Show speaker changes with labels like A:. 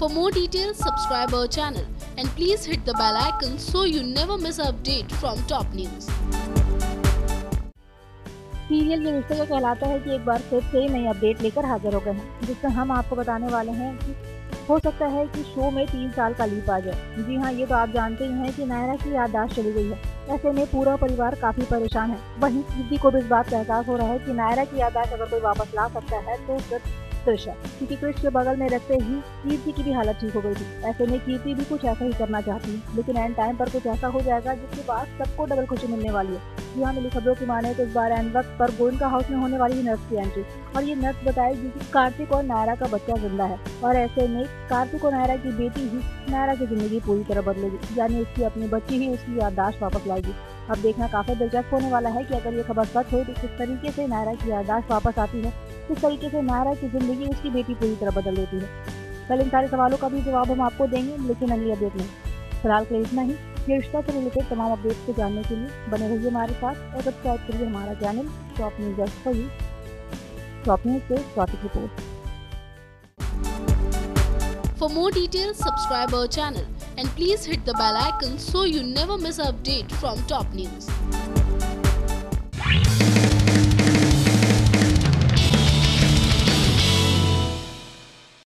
A: For more details, subscribe our channel and please hit the bell icon so you never miss an update from top news.
B: Serial ये रिश्ते का कहलाता है कि एक बार फिर से नई अपडेट लेकर हाजिर हो गए हैं, जिसमें हम आपको बताने वाले हैं कि हो सकता है कि शो में 3 साल का लीप आ जाए। जी हाँ, ये तो आप जानते ही हैं कि नायरा की याददाश्त चली गई है। ऐसे में पूरा परिवार काफी परेशान है। वहीं कीर्ति को भी इस बात का एहसास हो रहा है कि नायरा की याददाश्त अगर कोई वापस ला सकता है तो सिर्फ क्रिश है, क्योंकि क्रिश के बगल में रखते ही कीर्ति की भी हालत ठीक हो गई थी। ऐसे में कीर्ति भी कुछ ऐसा ही करना चाहती है, लेकिन एंड टाइम पर कुछ ऐसा हो जाएगा जिसके बाद सबको डबल खुशी मिलने वाली है। जी हाँ, मिली खबरों की माने तो इस बार एंड वक्त पर गोयनका हाउस में होने वाली है नर्स की एंट्री, और ये नर्स बताएगी कि कार्तिक और नायरा का बच्चा जिंदा है, और ऐसे में कार्तिक और नायरा की बेटी ही नायरा की जिंदगी पूरी तरह बदलेगी, यानी उसकी अपनी बच्ची ही उसकी याददाश्त वापस लाएगी। अब देखना काफी दिलचस्प होने वाला है कि अगर ये खबर सच हो तो किस तरीके से नायरा की याददाश्त वापस आती है, किस तरीके से नायरा की जिंदगी उसकी बेटी पूरी तरह बदल देती है। कल इन सारे सवालों का भी जवाब हम आपको देंगे, लेकिन अगली अपडेट में। फिलहाल के लिए इतना ही। ये रिश्ता से रिलेटेड तमाम अपडेट्स को जानने के लिए बने रहिए हमारे साथ और सब्सक्राइब करिए हमारा channel top news just for you. Top news से topic report.
A: For more details, subscribe our channel and please hit the bell icon so you never miss an update from top news.